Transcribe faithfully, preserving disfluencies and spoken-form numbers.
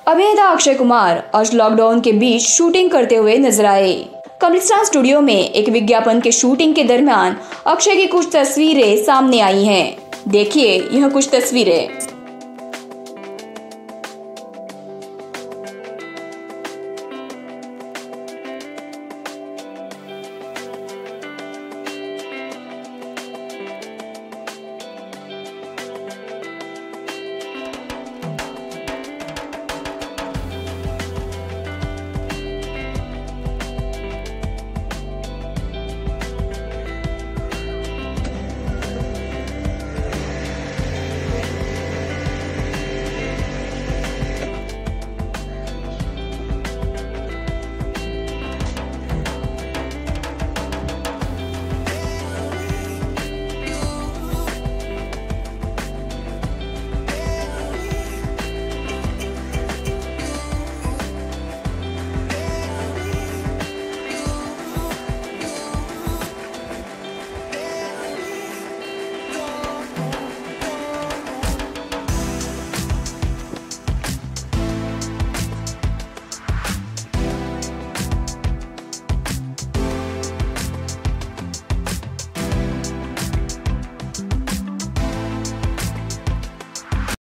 अभिनेता अक्षय कुमार आज लॉकडाउन के बीच शूटिंग करते हुए नजर आए। कब्रिस्तान स्टूडियो में एक विज्ञापन के शूटिंग के दरमियान अक्षय की कुछ तस्वीरें सामने आई हैं। देखिए यह कुछ तस्वीरें।